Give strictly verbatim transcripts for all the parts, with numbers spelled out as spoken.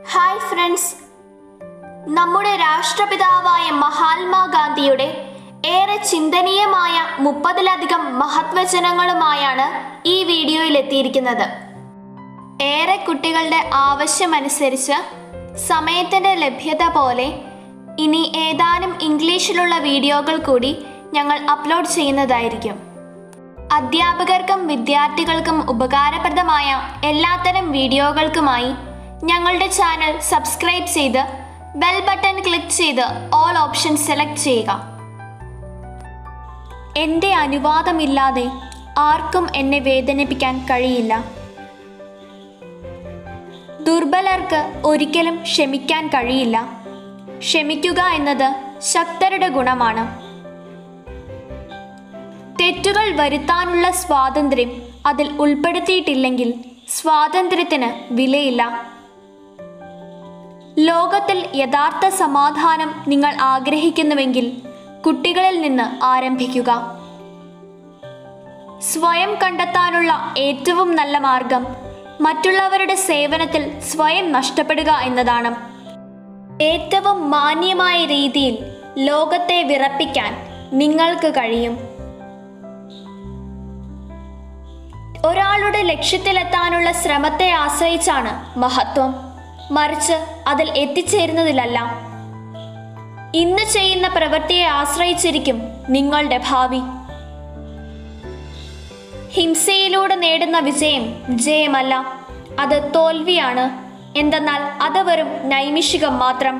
Hi friends, നമ്മുടെ രാഷ്ട്രപിതാവായ മഹാത്മാഗാന്ധിയുടെ ഏറെ ചിന്തനീയമായ മുപ്പതിലധികം മഹത്വചനങ്ങളുമായാണ് ഈ വീഡിയോയിൽ എത്തിയിരിക്കുന്നത്. ഏറെ കുട്ടികളുടെ ആവശ്യമനുസരിച്ച് സമയത്തിൻ്റെ ലഭ്യത പോലെ ഇനി ഏതാനും ഇംഗ്ലീഷിലുള്ള വീഡിയോകൾ കൂടി ഞങ്ങൾ അപ്ലോഡ് ചെയ്യുന്നതായിരിക്കും. അധ്യാപകർക്കും വിദ്യാർത്ഥികൾക്കും ഉപകാരപ്രദമായ എല്ലാത്തരം വീഡിയോകൾക്കുമായി ഞങ്ങളുടെ ചാനൽ സബ്സ്ക്രൈബ് ചെയ്ത് ബെൽ ബട്ടൺ ക്ലിക്ക് ചെയ്ത് ഓൾ ഓപ്ഷൻ സെലക്ട് ചെയ്യുക. എൻ്റെ അനുവാദമില്ലാതെ ആർക്കും എന്നെ വേദനിപ്പിക്കാൻ കഴിയില്ല. ദുർബലർക്ക് ഒരിക്കലും ക്ഷമിക്കാൻ കഴിയില്ല. ക്ഷമിക്കുക എന്നത് ശക്തരുടെ ഗുണമാണ്. തെറ്റുകൾ വരുത്താനുള്ള സ്വാതന്ത്ര്യം അതിൽ ഉൾപ്പെടുത്തിയിട്ടില്ലെങ്കിൽ സ്വാതന്ത്ര്യത്തിന് വിലയില്ല. ലോകത്തിൽ യഥാർത്ഥ സമാധാനം നിങ്ങൾ ആഗ്രഹിക്കുന്നുവെങ്കിൽ കുട്ടികളിൽ നിന്ന് ആരംഭിക്കുക. സ്വയം കണ്ടെത്താനുള്ള ഏറ്റവും നല്ല മാർഗം മറ്റുള്ളവരുടെ സേവനത്തിൽ സ്വയം നഷ്ടപ്പെടുക എന്നതാണ്. ഏറ്റവും മാന്യമായ രീതിയിൽ ലോകത്തെ വിറപ്പിക്കാൻ നിങ്ങൾക്ക് കഴിയും. ഒരാളുടെ ലക്ഷ്യത്തിലെത്താനുള്ള ശ്രമത്തെ ആശ്രയിച്ചാണ് മഹത്വം, മറിച്ച് അതിൽ എത്തിച്ചേരുന്നതിലല്ല. ഇന്ന് ചെയ്യുന്ന പ്രവൃത്തിയെ ആശ്രയിച്ചിരിക്കും നിങ്ങളുടെ ഭാവി. ഹിംസയിലൂടെ നേടുന്ന വിജയം വിജയമല്ല, അത് തോൽവിയാണ്. എന്തെന്നാൽ അത് വെറും നൈമിഷികം മാത്രം.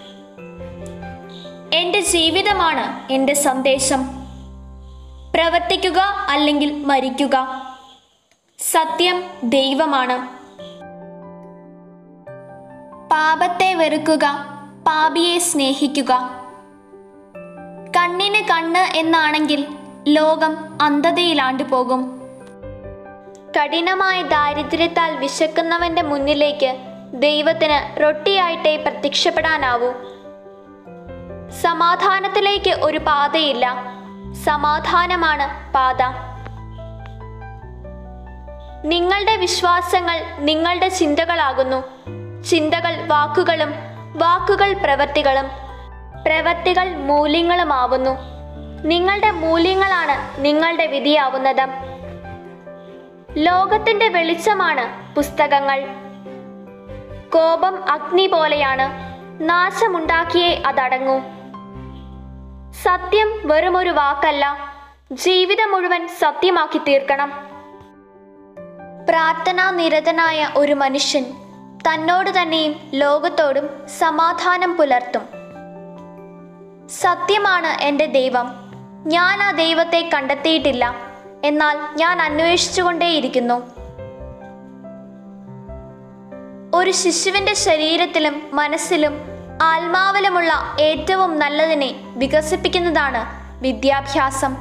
എൻ്റെ ജീവിതമാണ് എൻ്റെ സന്ദേശം. പ്രവർത്തിക്കുക അല്ലെങ്കിൽ മരിക്കുക. സത്യം ദൈവമാണ്. പാപത്തെ വെറുക്കുക, പാപിയെ സ്നേഹിക്കുക. കണ്ണിന് കണ്ണ് എന്നാണെങ്കിൽ ലോകം അന്ധതയിലാണ്ടു പോകും. കഠിനമായ ദാരിദ്ര്യത്താൽ വിശക്കുന്നവന്റെ മുന്നിലേക്ക് ദൈവത്തിന് റൊട്ടിയായിട്ടേ പ്രത്യക്ഷപ്പെടാനാവൂ. സമാധാനത്തിലേക്ക് ഒരു പാതയില്ല, സമാധാനമാണ് പാത. നിങ്ങളുടെ വിശ്വാസങ്ങൾ നിങ്ങളുടെ ചിന്തകളാകുന്നു. ചിന്തകൾ വാക്കുകളും, വാക്കുകൾ പ്രവൃത്തികളും, പ്രവൃത്തികൾ മൂല്യങ്ങളുമാവുന്നു. നിങ്ങളുടെ മൂല്യങ്ങളാണ് നിങ്ങളുടെ വിധിയാവുന്നത്. ലോകത്തിന്റെ വെളിച്ചമാണ് പുസ്തകങ്ങൾ. കോപം അഗ്നി പോലെയാണ്, നാശമുണ്ടാക്കിയേ അതടങ്ങൂ. സത്യം വെറുമൊരു വാക്കല്ല, ജീവിതം മുഴുവൻ സത്യമാക്കി തീർക്കണം. പ്രാർത്ഥനാ നിരതനായ ഒരു മനുഷ്യൻ തന്നോട് തന്നെയും ലോകത്തോടും സമാധാനം പുലർത്തും. സത്യമാണ് എൻ്റെ ദൈവം. ഞാൻ ആ ദൈവത്തെ കണ്ടെത്തിയിട്ടില്ല, എന്നാൽ ഞാൻ അന്വേഷിച്ചുകൊണ്ടേയിരിക്കുന്നു. ഒരു ശിശുവിൻ്റെ ശരീരത്തിലും മനസ്സിലും ആത്മാവിലുമുള്ള ഏറ്റവും നല്ലതിനെ വികസിപ്പിക്കുന്നതാണ് വിദ്യാഭ്യാസം.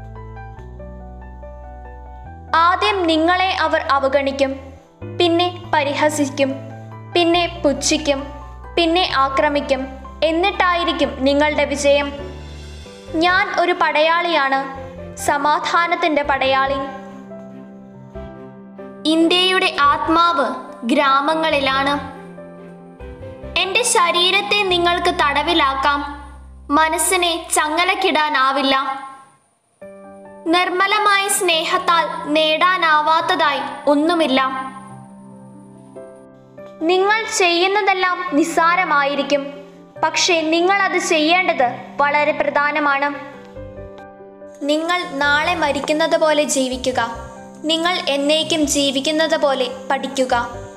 ആദ്യം നിങ്ങളെ അവർ അവഗണിക്കും, പിന്നെ പരിഹസിക്കും, പിന്നെ പുച്ഛിക്കും, പിന്നെ ആക്രമിക്കും. എന്നിട്ടായിരിക്കും നിങ്ങളുടെ വിജയം. ഞാൻ ഒരു പടയാളിയാണ്, സമാധാനത്തിൻ്റെ പടയാളി. ഇന്ത്യയുടെ ആത്മാവ് ഗ്രാമങ്ങളിലാണ്. എൻ്റെ ശരീരത്തെ നിങ്ങൾക്ക് തടവിലാക്കാം, മനസ്സിനെ ചങ്ങലക്കിടാനാവില്ല. നിർമ്മലമായ സ്നേഹത്താൽ നേടാനാവാത്തതായി ഒന്നുമില്ല. നിങ്ങൾ ചെയ്യുന്നതെല്ലാം നിസ്സാരമായിരിക്കും, പക്ഷേ നിങ്ങൾ അത് ചെയ്യേണ്ടത് വളരെ പ്രധാനമാണ്. നിങ്ങൾ നാളെ മരിക്കുന്നത് പോലെ ജീവിക്കുക. നിങ്ങൾ എന്നേക്കും ജീവിക്കുന്നത് പോലെ പഠിക്കുക.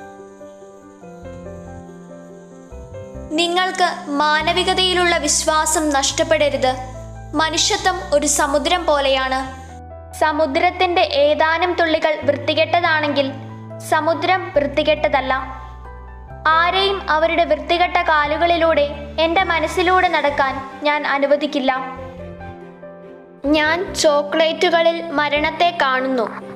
നിങ്ങൾക്ക് മാനവികതയിലുള്ള വിശ്വാസം നഷ്ടപ്പെടരുത്. മനുഷ്യത്വം ഒരു സമുദ്രം പോലെയാണ്. സമുദ്രത്തിന്റെ ഏതാനും തുള്ളികൾ വൃത്തികെട്ടതാണെങ്കിൽ സമുദ്രം വൃത്തികെട്ടതല്ല. ആരെയും അവരുടെ വൃത്തികെട്ട കാലുകളിലൂടെ എൻ്റെ മനസ്സിലൂടെ നടക്കാൻ ഞാൻ അനുവദിക്കില്ല. ഞാൻ ചോക്ലേറ്റുകളിൽ മരണത്തെ കാണുന്നു.